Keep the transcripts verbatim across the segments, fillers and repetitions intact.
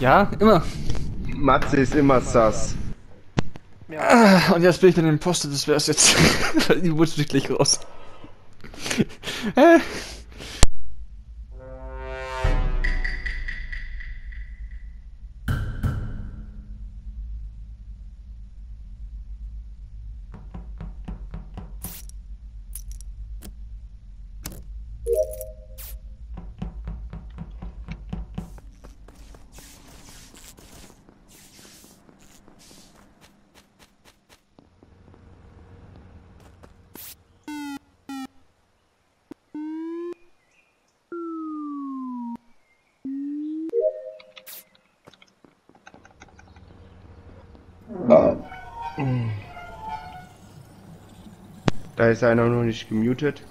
Ja, immer. Matze ist immer sass. Ah, und jetzt bin ich dann Imposter, das wär's jetzt. Die wurdest du gleich raus. Äh. Da ist einer noch nicht gemutet.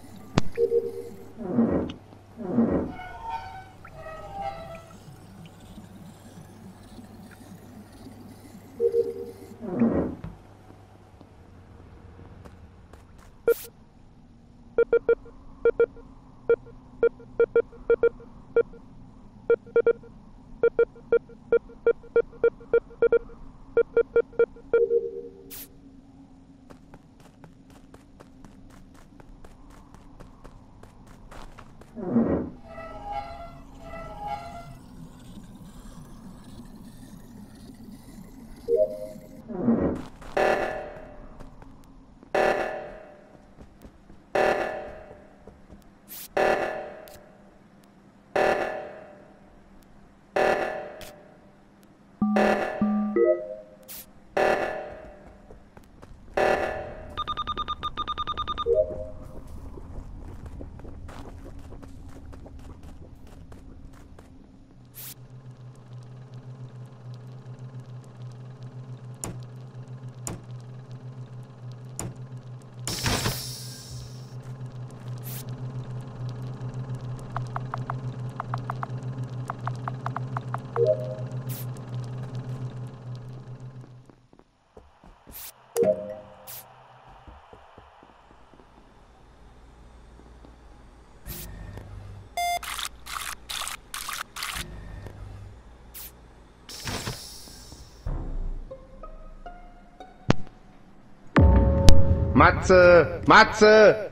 Matze! Matze!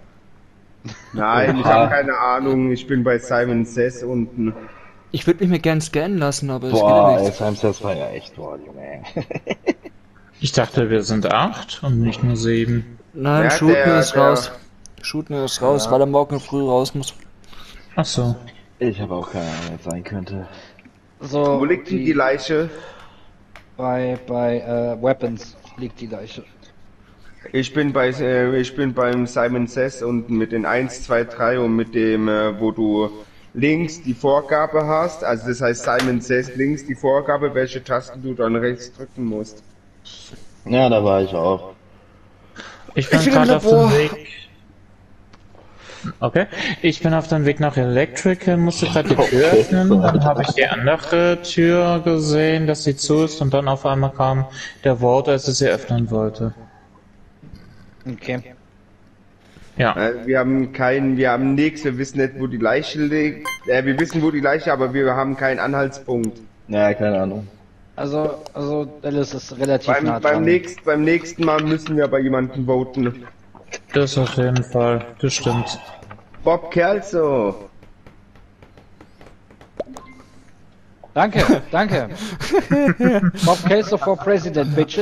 Nein, ich habe keine Ahnung. Ich bin bei Simon Says unten. Ich würde mich mir gern scannen lassen, aber es geht Boah, ja ey, nicht. Simon Says war ja echt, boah, Junge. Ich dachte, wir sind acht und nicht nur sieben. Nein, Ja, Shooten der- ist der- raus. Shooten ist raus, Ja. weil er morgen früh raus muss. Ach so. Ich habe auch keine Ahnung, wer es sein könnte. So, Wo liegt denn die Leiche? bei bei äh, Weapons liegt die Leiche. Ich bin bei äh, ich bin beim Simon Says unten mit den eins, zwei, drei und mit dem, äh, wo du links die Vorgabe hast. Also das heißt Simon Says links die Vorgabe, welche Tasten du dann rechts drücken musst. Ja, da war ich auch. Ich bin Ich bin gerade im auf dem Labor. Weg. Okay. Ich bin auf dem Weg nach Electrical, musste gerade die Tür Okay. öffnen, dann habe ich die andere Tür gesehen, dass sie zu ist und dann auf einmal kam der Vote, als ich sie öffnen wollte. Okay. Ja. Äh, wir haben keinen, wir haben nichts, wir wissen nicht, wo die Leiche liegt. Äh, wir wissen, wo die Leiche, aber wir haben keinen Anhaltspunkt. Ja, keine Ahnung. Also also Dallas ist relativ Beim, nah beim, dran. nächst, beim nächsten Mal müssen wir bei jemandem voten. Das auf jeden Fall, das stimmt. Bob Kelso. Danke, danke. Bob Kelso for President, bitches.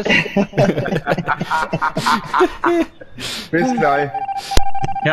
Bis gleich. Ja.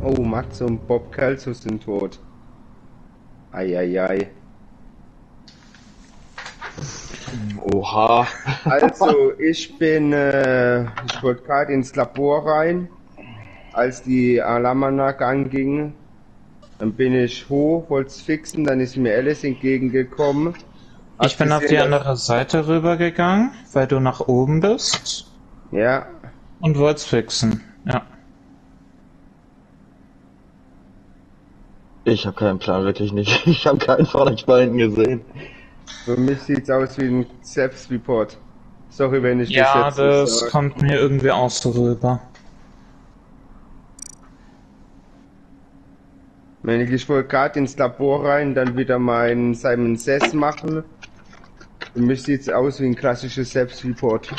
Oh, Matze und Bob Kelso sind tot. Eieiei. Oha. Also, ich bin, äh, ich wollte gerade ins Labor rein, als die Alarmanlage anging. Dann bin ich hoch, wollte es fixen, dann ist mir Alice entgegengekommen. Ich bin auf die andere Seite rübergegangen, weil du nach oben bist. Ja. Und wollt's fixen, ja. Ich habe keinen Plan, wirklich nicht. Ich habe keinen von euch beiden gesehen. Für mich sieht's aus wie ein Selbstreport. Sorry, wenn ich Ja, das jetzt nicht das sage. kommt mir irgendwie auch so rüber. Wenn ich, ich wollte gerade ins Labor rein, dann wieder meinen Simon Says machen. Für mich sieht's aus wie ein klassisches Selbstreport.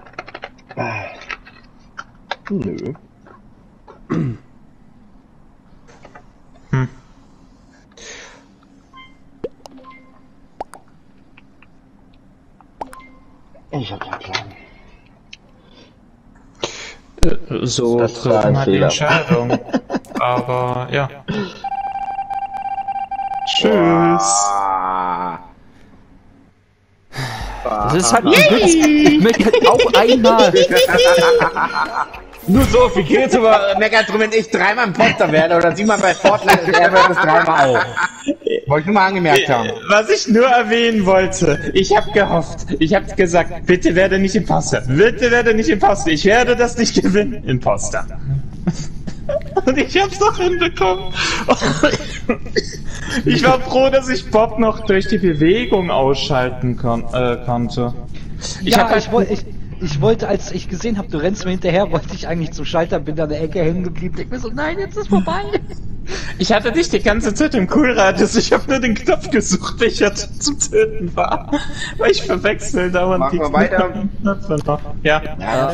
Nö. Hm. Ich habe keinen Plan. Äh, So Das war trifft ein man die Fehler. Entscheidung. Aber ja. Tschüss. Ah. Das ist halt ein Witz. Ich möchte halt auch einmal. Nur so viel Kills über meckert drum, wenn ich dreimal Imposter werde oder siebenmal bei Fortnite und er wird es dreimal auch. Wollte ich nur mal angemerkt haben. Was ich nur erwähnen wollte, ich habe gehofft, ich habe gesagt, bitte werde nicht Imposter, bitte werde nicht Imposter, ich werde das nicht gewinnen, Imposter. Und ich hab's doch hinbekommen. Ich war froh, dass ich Bob noch durch die Bewegung ausschalten kon äh, konnte. Ich ja, hab halt ich, woll, ich, ich wollte, als ich gesehen habe, du rennst mir hinterher, wollte ich eigentlich zum Schalter, bin an der Ecke hängen geblieben, denk mir so, nein, jetzt ist vorbei. Ich hatte dich die ganze Zeit im Coolradius, ich habe nur den Knopf gesucht, welcher zum Töten war. Weil ich verwechsel dauernd Machen die wir weiter. Knöpfe noch. Ja. Ja,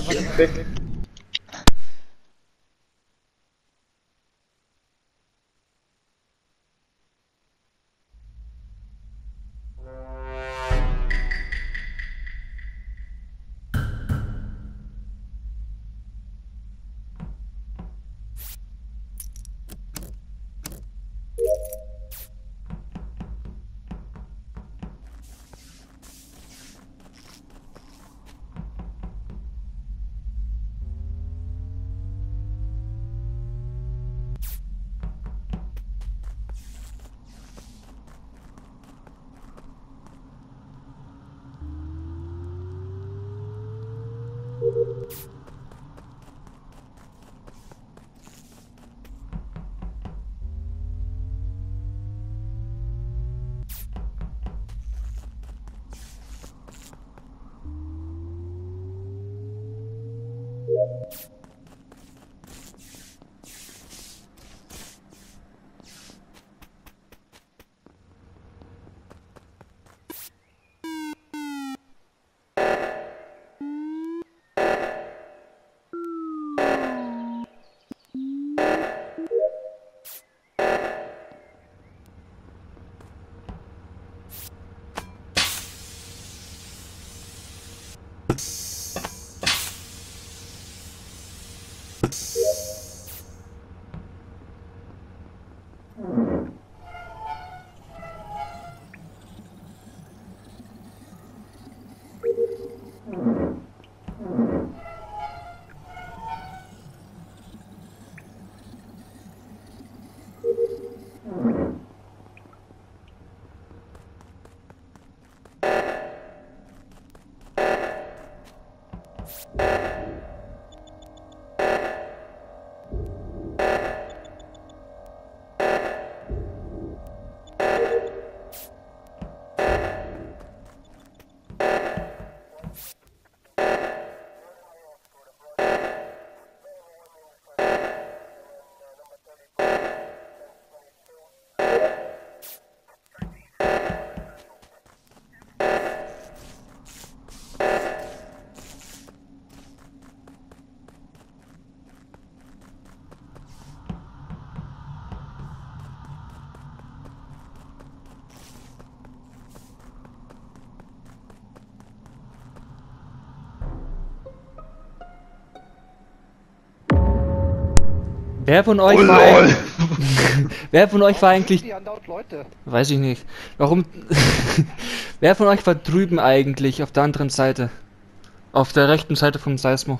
Wer von euch Oh, war lol. eigentlich... Wer von euch war eigentlich... Die andauernd Leute. Weiß ich nicht. Warum... Wer von euch war drüben eigentlich, auf der anderen Seite? Auf der rechten Seite vom Seismo.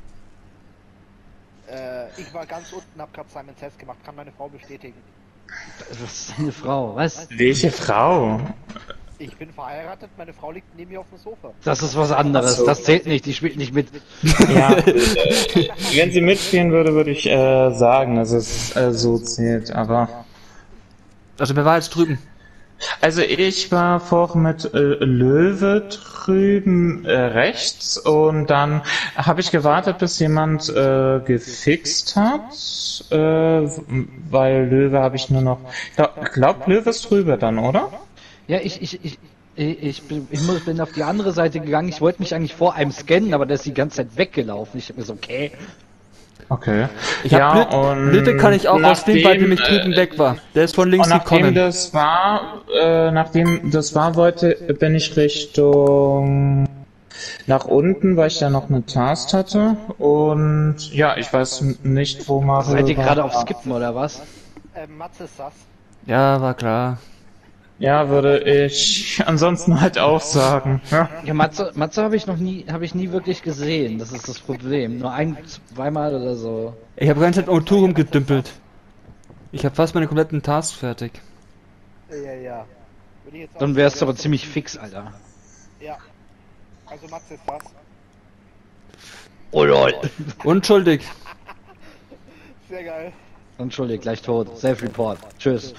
Äh, ich war ganz unten, hab grad Simon Says gemacht, kann meine Frau bestätigen. Das ist eine Frau, was? Welche Frau? Ich bin verheiratet, meine Frau liegt neben mir auf dem Sofa. Das ist was anderes, das zählt nicht, die spielt nicht mit. Ja, äh, wenn sie mitspielen würde, würde ich äh, sagen, dass es äh, so zählt, aber... Also wer war jetzt drüben? Also ich war vorhin mit äh, Löwe drüben äh, rechts und dann habe ich gewartet, bis jemand äh, gefixt hat, äh, weil Löwe habe ich nur noch... Ich glaub, Löwe ist drüber dann, oder? Ja, ich, ich, ich, ich bin, ich muss- bin auf die andere Seite gegangen, ich wollte mich eigentlich vor einem scannen, aber der ist die ganze Zeit weggelaufen. Ich hab mir so, okay. Okay. Ich hab Blüte, Blüte kann ich auch ausnehmen, weil nämlich drüben äh, weg war. Der ist von links Und nachdem gekommen. das war, äh, nachdem das war, wollte, bin ich Richtung nach unten, weil ich da noch eine Task hatte. Und ja, ich weiß n- nicht, wo Mario Seid ihr war. gerade auf Skippen oder was? Äh, Matze ist das. Ja, war klar. Ja, würde ich ansonsten halt auch sagen. Ja. Ja, Matze, Matze habe ich noch nie, habe ich nie wirklich gesehen. Das ist das Problem. Nur ein, zweimal oder so. Ich habe die ganze Zeit O zwei rumgedümpelt. Ich habe fast meine kompletten Tasks fertig. Ja, ja. Würde ich jetzt auch Dann wärst du sagen, aber ziemlich fix, Alter. Ja. Also Matze ist das. Oh lol. Unschuldig. Sehr geil. Entschuldigt, gleich tot. Self-Report. Tschüss.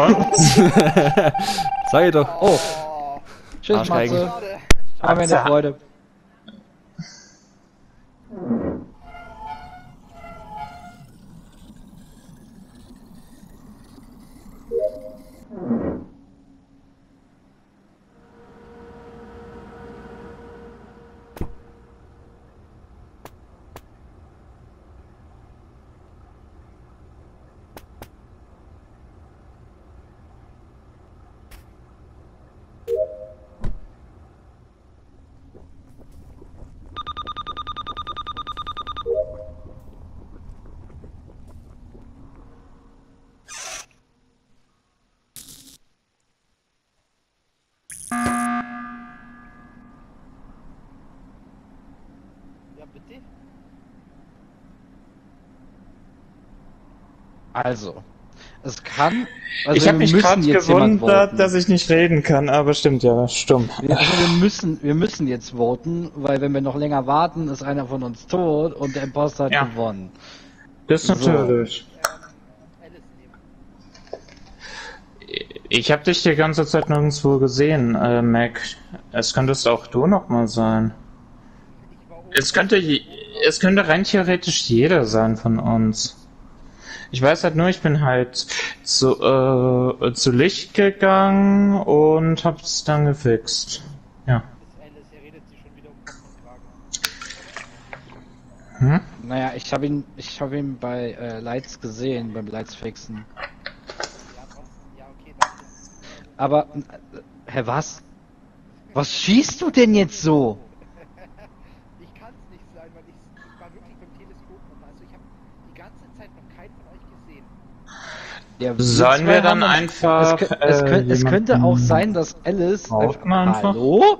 Sag ich doch. Oh, Oh, tschüss, Arschgeigen. Matze. schade. Haben wir eine Freude. Ja, bitte? Also, es kann. Also Ich habe wir mich müssen gerade jetzt jemand gewundert, voten. dass ich nicht reden kann, aber stimmt ja, stumm. Ja, also wir müssen, wir müssen jetzt voten, weil wenn wir noch länger warten, ist einer von uns tot und der Imposter hat Ja. gewonnen. Das So. natürlich. Alice nehmen. Ich habe dich die ganze Zeit nirgendwo gesehen, äh, Mac. Es könntest auch du nochmal sein. Ich war oben. Es könnte, je- es könnte rein theoretisch jeder sein von uns. Ich weiß halt nur, ich bin halt zu, äh, zu Licht gegangen und hab's dann gefixt. Ja. Ist Alice, er redet sich schon wieder um Kopf und Kragen. Hm? Naja, ich habe ihn, ich habe ihn bei äh, Lights gesehen, beim Lights fixen. Ja, trotzdem. Ja, okay, danke. Aber, äh, hä, was? Was schießt du denn jetzt so? Ich kann es nicht sein, weil ich, ich war wirklich beim Teleskop rum. Also ich habe die ganze Zeit noch keinen von euch gesehen. Ja, Sollen zwei wir dann haben uns- einfach, Es, kö- es, äh, kö- es könnte jemanden auch sein, dass Alice. voten einfach? Hallo?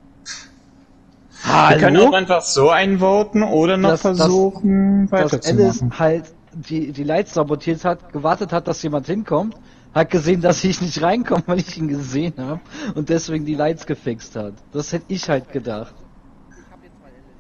Wir können auch Hallo? einfach so einvoten oder noch Dass- dass- versuchen, Dass Alice weiterzumachen. halt die, die Lights sabotiert hat, gewartet hat, dass jemand hinkommt, hat gesehen, dass ich nicht reinkomme, weil ich ihn gesehen habe und deswegen die Lights gefixt hat. Das hätte ich halt gedacht. Ich habe jetzt mal Alice.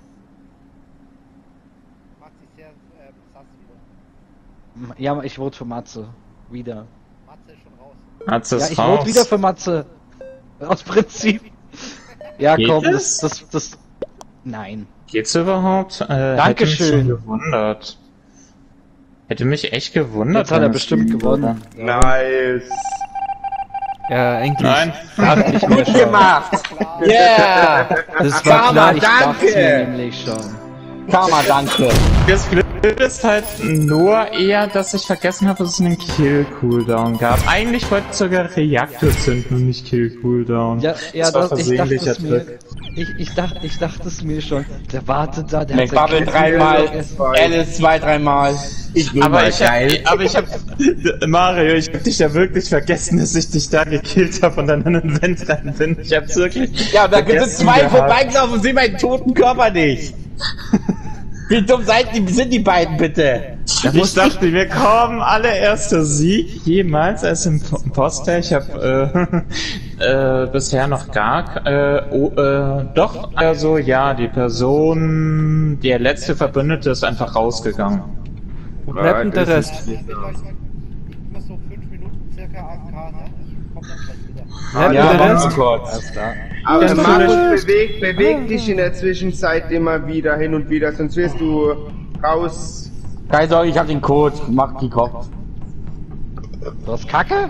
Macht sich sehr ähm, sass wieder. Ja, ich vote für Matze. Wieder. Matze ist schon raus. Hat's Ja, das ich raus? vote wieder für Matze. Aus Prinzip. Ja, Geht komm, es? das, das, das. Nein. Geht's überhaupt? Äh, Hätte Dankeschön. mich schon gewundert. Hätte mich echt gewundert. Jetzt hat er wenn es bestimmt gehen gewonnen. Nice. Ja, endlich. Nein. Darf nicht mehr Gut schauen. gemacht! Yeah! Das war Karma, klar. Ich dachte mir danke! nämlich schon. Karma, danke! Das Glück ist halt nur eher, dass ich vergessen habe, dass es einen Kill-Cooldown gab. Eigentlich wollte ich sogar Reaktor zünden und nicht Kill-Cooldown. Ja, ja, das war das, ich dachte versehentlicher es mir. Trick. Ich, ich, dachte, ich dachte es mir schon. Der wartet da, der McBubble dreimal, Alice zwei, dreimal. Ich bin Aber mal ich, hab, geil. aber ich hab, Mario, ich hab dich ja wirklich vergessen, dass ich dich da gekillt habe und dann in den Vent rein bin. Ich hab's wirklich. Ja, da gibt es vergessen zwei gehabt. vorbeigelaufen und sehen meinen toten Körper nicht. Wie dumm seid die, sind die beiden bitte? Ich dachte, wir kommen allererster Sieg jemals als Imposter. Ich habe äh, äh, bisher noch gar äh, oh, äh, doch, also ja, die Person, der letzte Verbündete ist einfach rausgegangen. Wo bleibt denn der Rest? Ich bin noch so fünf Minuten circa A F K, ne? Ich komm dann gleich wieder. Bleibt Ja, denn der warte Rest? mal kurz. Alles klar. Aber Ganz Markus, frisch. beweg, beweg dich in der Zwischenzeit immer wieder hin und wieder, sonst wirst du raus. Keine Sorge, ich hab den Code. Mach die Kopf. Du hast Kacke?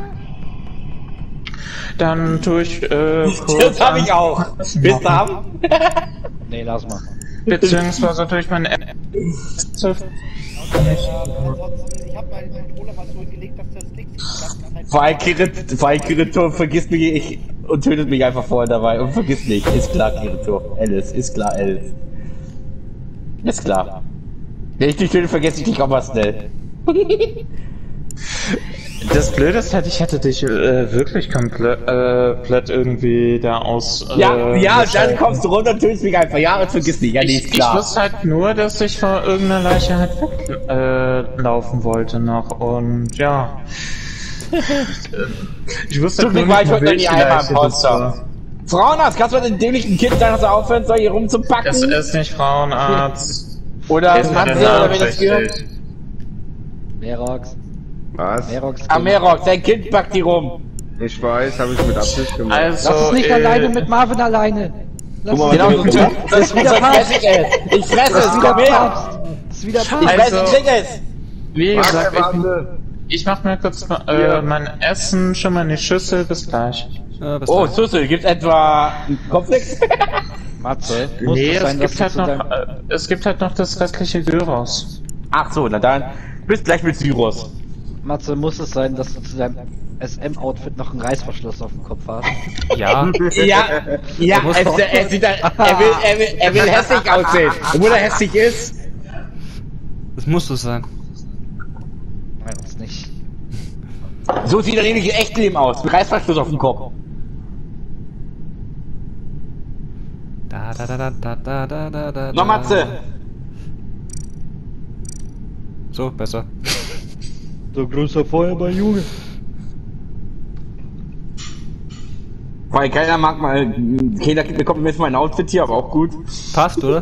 Dann tue ich äh, kurz Das hab ich an- auch. Willst du haben? Nee, lass mal. beziehungsweise durch meine App. Ja, ansonsten, ich hab meinen Controller mal so hingelegt, dass das Ding sich die ganze Zeit... Falk, Falk Kirito, vergiss mich ich, und tötet mich einfach vorher dabei. Und vergiss nicht, ist klar, Kirito. Alice, ist klar, Alice. Ist klar. Wenn ich dich töte, vergesse ich dich auch mal schnell. Das Blöde ist halt, ich hätte dich äh, wirklich komplett äh, komplett irgendwie da aus. Äh, Ja, ja, und dann geschalten. kommst du runter und tötest mich einfach. Ja, und vergiss nicht. Ja, nee, Ich, ist ich klar. wusste halt nur, dass ich vor irgendeiner Leiche halt weglaufen äh, laufen wollte noch und ja. Ich wusste Zum halt Glück war ich nur heute nicht, noch nie welche einmal Leiche im das Poster. war. Frauenarzt, kannst du mal den dämlichen Kind sagen, dass er aufhören soll, hier rumzupacken? Es ist nicht Frauenarzt. Oder Ist mir Matze, der oder Name wer das gehört? richtig? Merox. Was? Merox. Amerox, dein Kind packt die rum. Ich weiß, habe ich mit Absicht gemacht. Also, Lass es nicht äh, alleine mit Marvin alleine. Lass es Genau, nicht. so Das ist wieder so Papst. fress ich es. Ich fresse Das es, ist wieder komm her. Papst. Das ist wieder Ich Papst. fresse, Also- ich krieg es. Wie gesagt, ich, Warte. ich mach mir kurz äh, Ja. mein Essen schon mal in die Schüssel, bis gleich. Ja, bis Oh, dann. Sussel, gibt's etwa einen Kopfwix? Matze. Muss Nee, es es sein, dass gibt du halt zu noch, deinem... äh, es gibt halt noch das restliche Gyros. Ach so, na dann. Bis gleich mit Syros. Matze, muss es sein, dass du zu deinem S M-Outfit noch einen Reißverschluss auf dem Kopf hast? Ja. Ja, ja, muss es, doch- er, sieht da, er, will, er, will, er will hässlich aussehen. Obwohl er hässlich ist. Das muss so sein. Nein, das nicht. So sieht er nämlich im Echtleben aus. Mit Reißverschluss auf dem Kopf. Da, da, da, da, da, da, da, da, Na, Matze. So, besser. So großer Feuerwehr, Junge. Weil keiner mag mal, keiner bekommt mir jetzt mein Outfit hier, aber auch gut. Passt, oder?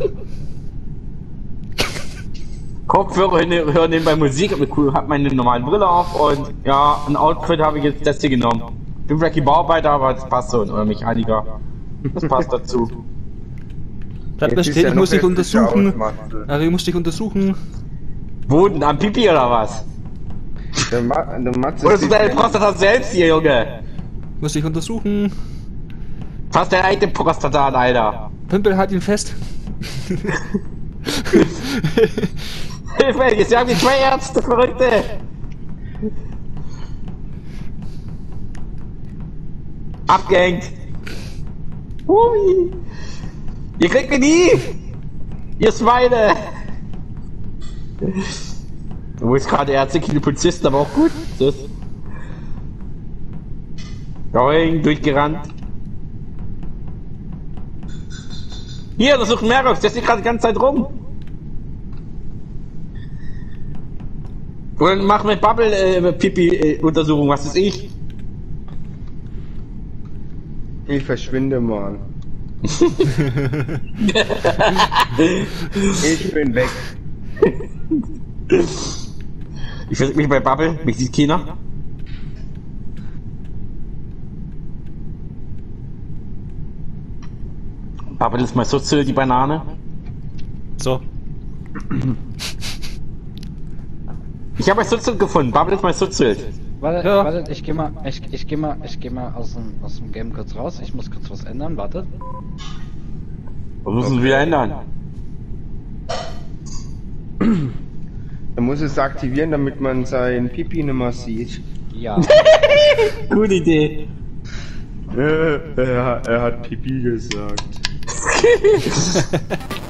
Kopfhörer hin- hören nebenbei Musik, aber cool, hab meine normale Brille auf und ja, ein Outfit habe ich jetzt das hier genommen. Bin vielleicht die Bauarbeiter, aber das passt so, oder Mechaniker. Das passt dazu. Bleib mir Jetzt ist stehen, ja ich noch muss dich hässlicher untersuchen. aus, Matze. Ari, ich muss dich untersuchen. Wo denn? Am Pipi oder was? Der, Ma der Matze Oder so sieht- deine Prostata selbst hier, Junge? Ich muss dich untersuchen. Fass deine eigene Prostata an, Alter. Pümpel, halt ihn fest. Hilf mir, jetzt haben wir zwei Ärzte, Verrückte! Abgehängt! Hui! Ihr kriegt mich nie! Ihr Schweine! Wo ist gerade Ärzte, keine Polizisten, aber auch gut. So ist. Going, durchgerannt. Hier, das sucht Merox, der steht gerade die ganze Zeit rum. Und mach mit Bubble äh, Pipi-Untersuchung, was ist ich? Ich verschwinde mal. Ich bin weg. Ich versuche mich bei Bubble, mich sieht keiner. Bubble ist mal so zu die Banane. So. Ich habe mein Sutzelt gefunden, Bubble ist mein Sutzelt. Warte, Ja. warte, ich geh mal, ich, ich geh mal, ich geh mal aus dem, aus dem Game kurz raus. Ich muss kurz was ändern, warte. Was müssen wir wieder ändern? Er muss es aktivieren, damit man sein Pipi nicht mehr sieht. Ja. Gute Idee. Äh, er, er hat Pipi gesagt. Tschüss.